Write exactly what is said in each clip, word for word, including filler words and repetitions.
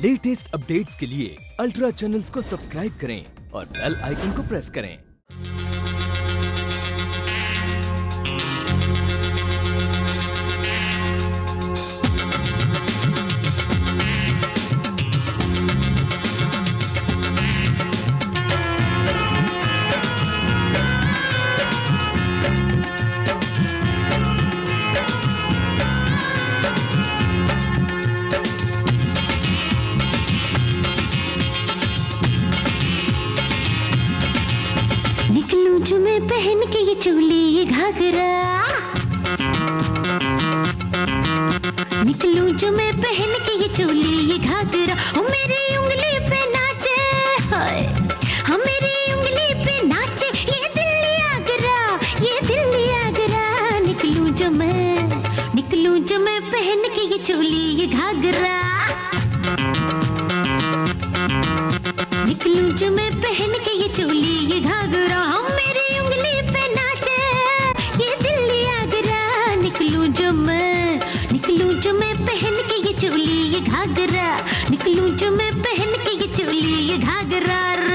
Latest updates के लिए ultra channels को सब्सक्राइब करें और बेल आइकन को प्रेस करें। निकलूं जो मैं पहन के ये चोली ये घाघरा, निकलूं जो मैं पहन के ये चोली ये घाघरा, ओ मेरी उंगली पे नाचे, हाय हाँ मेरी उंगली पे नाचे ये दिल्ली आगरा, ये दिल्ली आगरा। निकलूं जो मैं निकलूं जो मैं पहन के ये चोली ये घाघरा, निकलूं जो मैं पहन के ये चोली ये घाघरा, हम मेरी उंगली पे नाचे ये दिल्ली आगरा। निकलूं जो मैं निकलूं जो मैं पहन के ये चोली ये घाघरा, निकलूं जो मैं पहन के ये चोली ये घाघरा रे।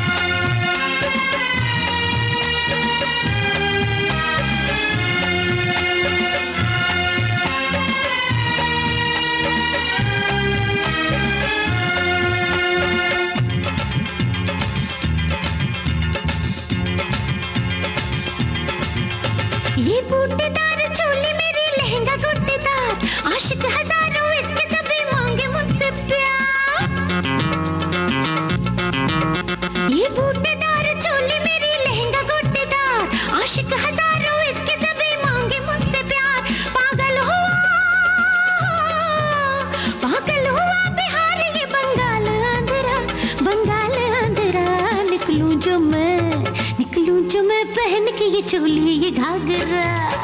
ये बूटेदार चोली मेरी लहंगा गोटेदार, आशिक हजारों इसके सभी मांगे मुझसे प्यार। ये बूटेदार चोली मेरी लहंगा गोटेदार, आशिक हजारों इसके सभी मांगे मुझसे प्यार। पागल हुआ पागल हुआ बिहार ये बंगाल आंध्रा, बंगाल आंध्रा। निकलूं जो मैं निकलूं जो मैं पहन के ये चोली ये घाघरा,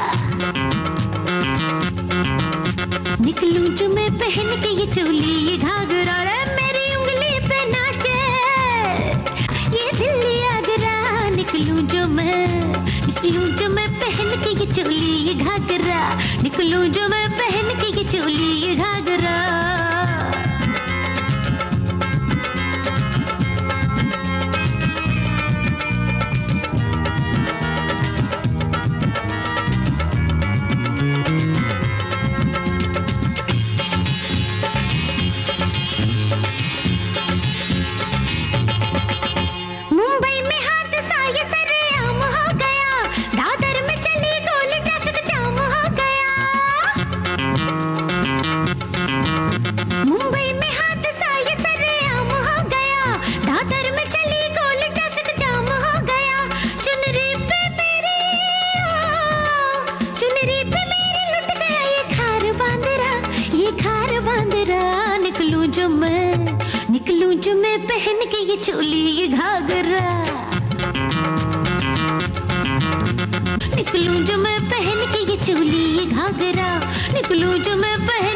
निकलूं जो मैं पहन के ये चोली ये घाघरा रे। मेरी उंगली पे नाचे ये दिल्ली आगरा, निकलूं जो मैं निकलूं जो मैं पहन के ये चोली ये घाघरा, निकलूं जो मैं पहन के ये चोली ये घाघरा। मुंबई में हादसा ये सरेआम हो गया, दादर में चली गोल ट्रैफिक जाम हो गया। चुनरी पे मेरी चुनरी पे मेरी लुट गया ये खार बांदरा, ये खार बांदरा। निकलूं जो मैं निकलूं जो मैं पहन के ये चोली ये घाघरा, निकलूं जो मैं पहन के ये चोली ये घाघरा, निकलूं जो मैं पहन